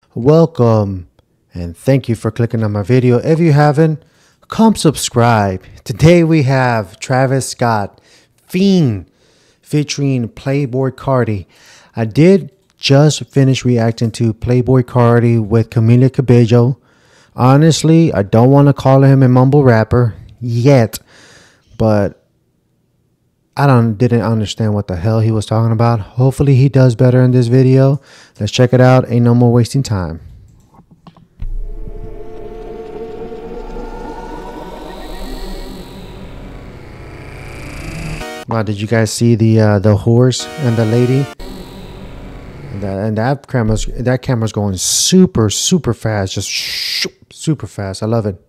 Welcome and thank you for clicking on my video. If you haven't, come subscribe. Today we have Travis Scott, Fiend, featuring Playboi Carti. I did just finish reacting to Playboi Carti with Camila Cabello. Honestly, I don't want to call him a mumble rapper yet, but I didn't understand what the hell he was talking about. Hopefully he does better in this video. Let's check it out. Ain't no more wasting time. Wow, did you guys see the horse and the lady? And that camera's going super fast, just super fast. I love it.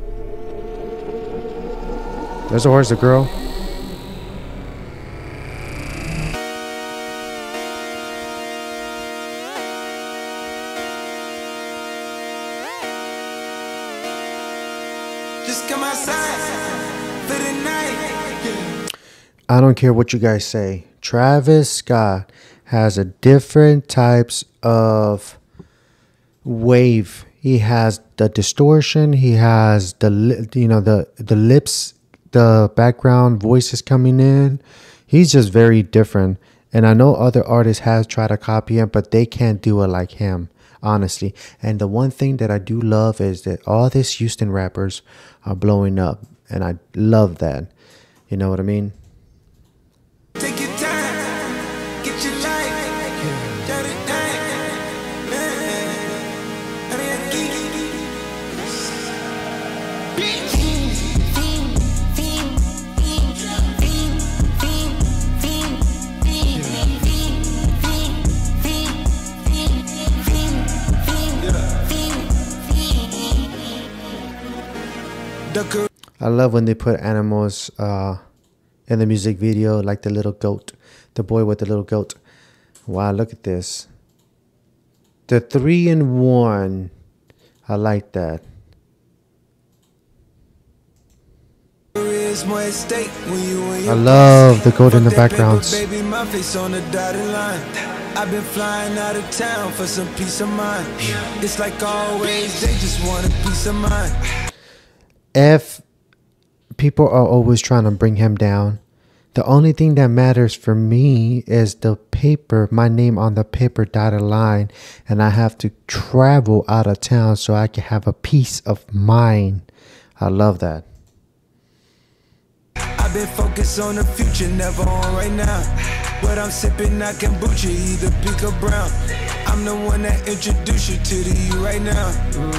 There's the horse, the girl. Just come outside for the night. I don't care what you guys say. Travis Scott has a different types of wave. He has the distortion. He has the lips, the background voices coming in. He's just very different. And I know other artists have tried to copy him, but they can't do it like him, honestly. And the one thing that I do love is that all these Houston rappers are blowing up, and I love that. You know what I mean? Take your time, get your life, dirty I love when they put animals in the music video, like the little goat, the boy with the little goat. Wow, look at this. The 3-in-1. I like that. I love the goat in the backgrounds. I've been flying out of town for some peace of mind. It's like always, they just want a piece of mind. If people are always trying to bring him down, the only thing that matters for me is the paper, my name on the paper dotted line, and I have to travel out of town so I can have a peace of mind. I love that. I've been focused on the future, never on right now. But I'm sipping that kombucha, either pink or brown. I'm the one that introduced you to the you right now.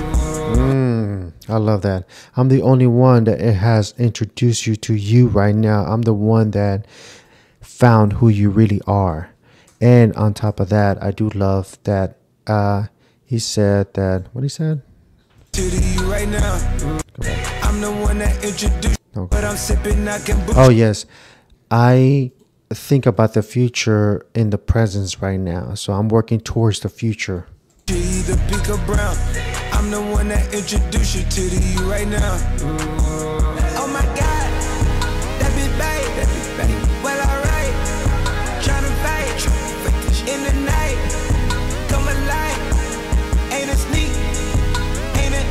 I love that. I'm the only one that it has introduced you to you right now. I'm the one that found who you really are. And on top of that, I do love that he said that, what he said? To the you right now. I'm the one that introduced you, but I'm sipping that kombucha. Oh yes, I think about the future in the present right now, so I'm working towards the future. Either pink or brown. I'm the one that introduced you to the you right now. Oh my God, that be babe. Well, alright, tryna fight in the night. Come alive, ain't it sneak? Ain't it?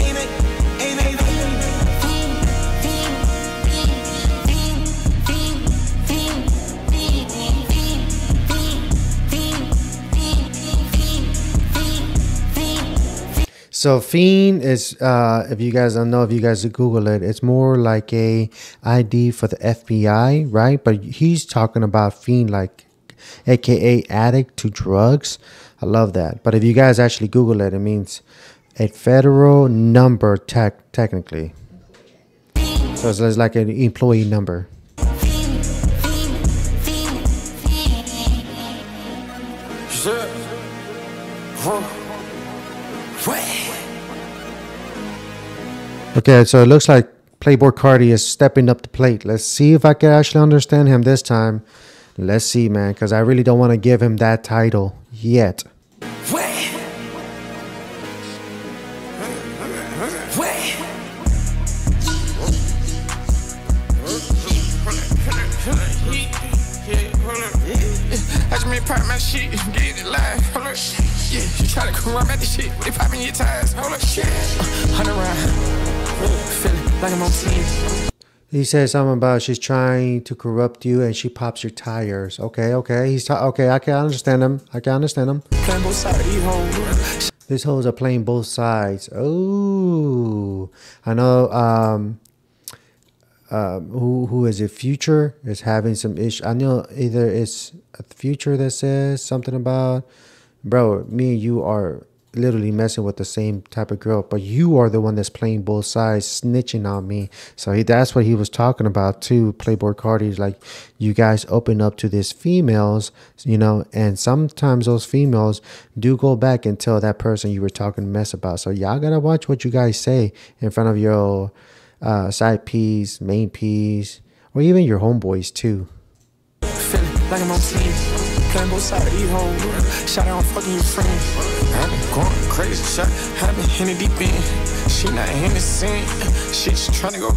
So Fiend is, if you guys don't know, if you guys Google it, it's more like a ID for the FBI, right? But he's talking about Fiend, like AKA addict to drugs. I love that. But if you guys actually Google it, it means a federal number technically. So it's like an employee number. Okay, so it looks like Playboi Carti is stepping up the plate. Let's see if I can actually understand him this time. Let's see, man, because I really don't want to give him that title yet. I just made part my shit, get it live. Yeah, you try to Run back the shit, they popping your tires. Hold up, shit. 100 round. Feeling like I'm on team. He says something about she's trying to corrupt you and she pops your tires. Okay, okay. Okay, I can understand him. I can understand him. Playing both sides of these hoes. These hoes are playing both sides. Oh, I know. Who is it? Future is having some issue. I know either it's a Future that says something about, bro, me and you are literally messing with the same type of girl, but you are the one that's playing both sides, snitching on me. So that's what he was talking about too. Playboi Carti is like, you guys open up to these females, you know, and sometimes those females do go back and tell that person you were talking mess about. So y'all gotta watch what you guys say in front of your side P's, main P's, or even your homeboys too. Feeling like I'm on team. Playing both sides of these hoes. Shot out fucking your friends. I've been going crazy, shot. I've been in the deep end. She not in the scene. She just trying to go.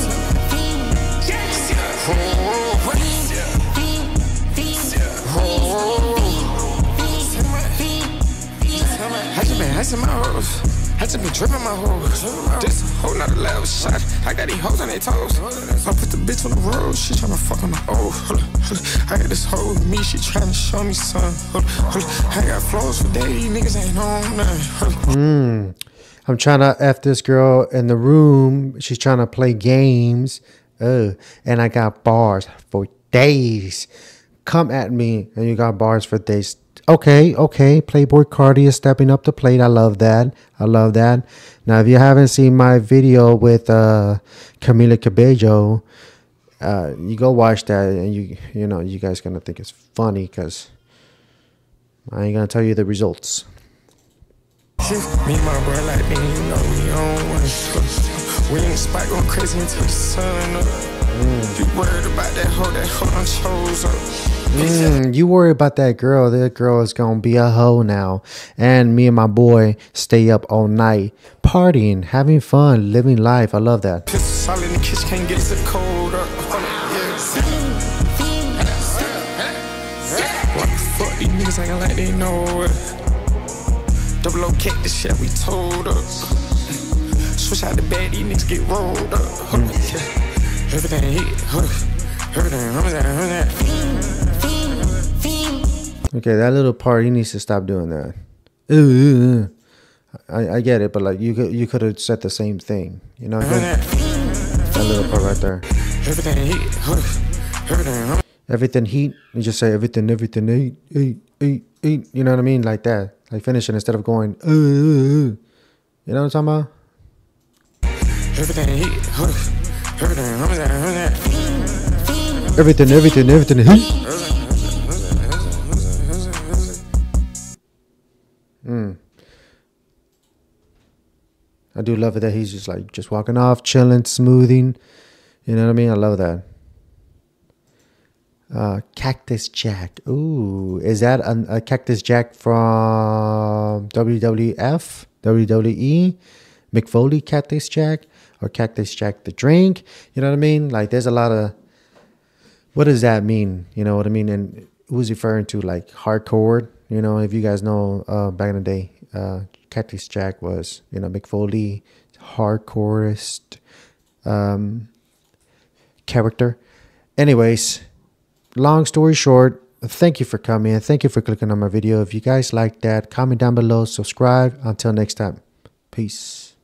I just been my hoes. I just been dripping my hoes. This whole nother level shot. I got these hoes on their toes. I put the bitch on the road. She tryna fuck on the I got this hoe with me. She tryna show me something. I got flows for days. Niggas ain't on nothing. I'm trying to F this girl in the room. She's trying to play games. And I got bars for days. Come at me and you got bars for days. Okay. Playboi Carti is stepping up the plate. I love that. Now, if you haven't seen my video with Camila Cabello, you go watch that, and you know you guys gonna think it's funny because I ain't gonna tell you the results. Me and my bro like me, you know we on one. We in the spot going crazy until the sun up. You worried about that hoe done chose up. You worry about that girl. That girl is gonna be a hoe now. And me and my boy stay up all night, partying, having fun, living life. I love that. Pistol all in the kitchen, can't get it cold up. What the fuck, these niggas acting like they know it. Double O kick this shit we told up. Switch out the bed, these niggas get rolled up. Everything hit, Okay, that little part, he needs to stop doing that. I get it, but like you could have said the same thing, you know? That little part right there. Everything heat. You just say everything eat. You know what I mean? Like that, like finishing instead of going. You know what I'm talking about? Everything heat. Everything heat. I do love it that he's just walking off, chilling, smoothing. You know what I mean? I love that. Cactus Jack. Ooh, is that a Cactus Jack from WWF, WWE? McFoley Cactus Jack, or Cactus Jack the drink? You know what I mean? Like, there's a lot of, what does that mean? You know what I mean? And who's referring to, like, hardcore? You know, if you guys know, back in the day, Cactus Jack was, you know, McFoley, hardcoreist character. Anyways, long story short, thank you for coming. Thank you for clicking on my video. If you guys like that, comment down below, subscribe. Until next time, peace.